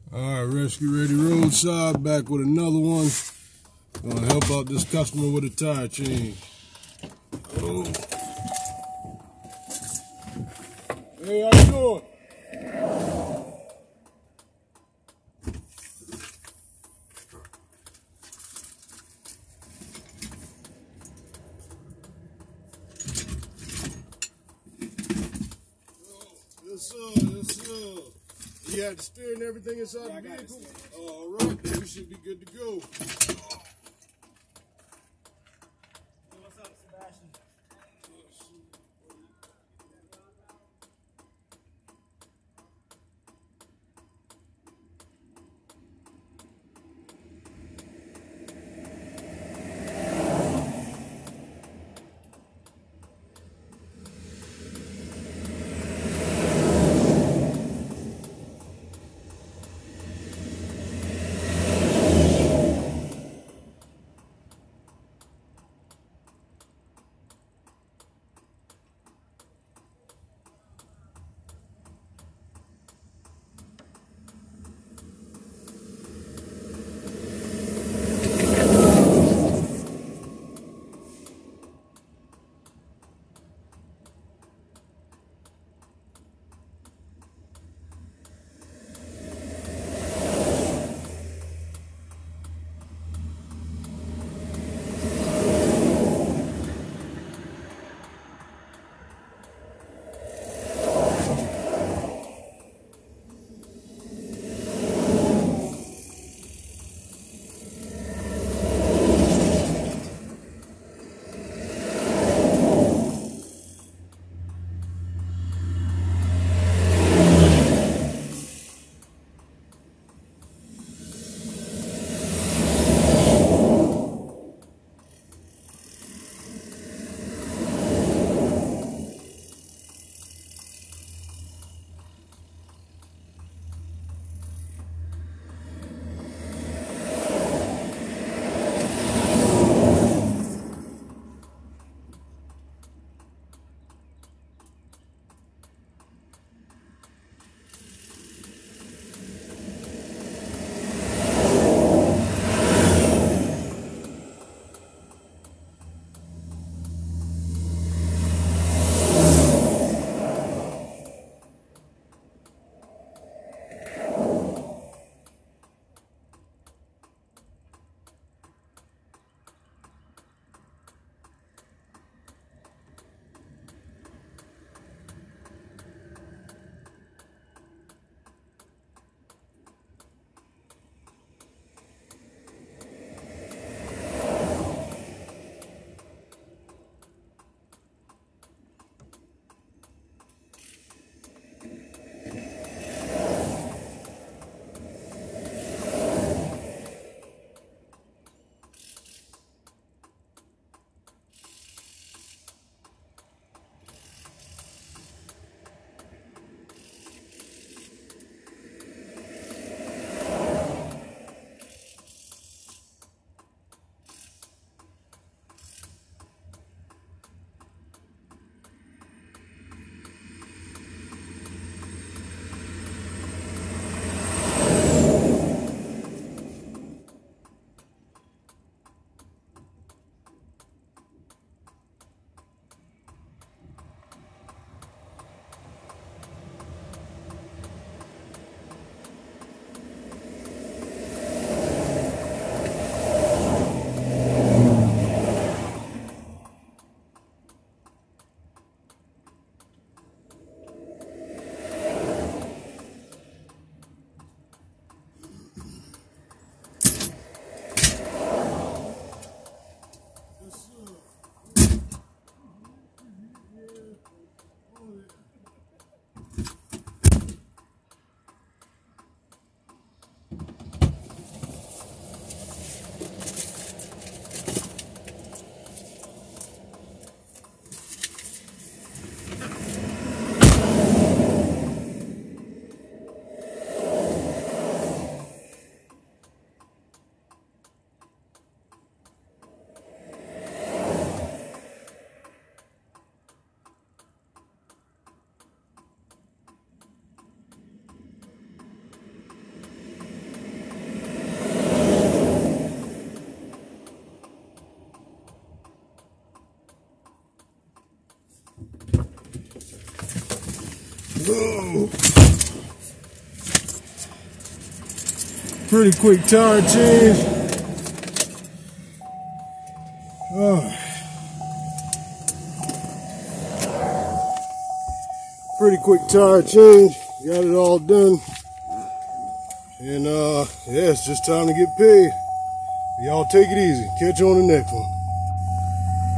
All right, Rescue Ready Roadside, back with another one. Gonna help out this customer with a tire change. Oh. Hey, how you doing? Yes, sir. Yes, sir. You had the steer and everything inside the vehicle? All right, then we should be good to go. What's up, Sebastian? Oh. Pretty quick tire change. Pretty quick tire change. Got it all done. And yeah, it's just time to get paid. Y'all take it easy. Catch you on the next one.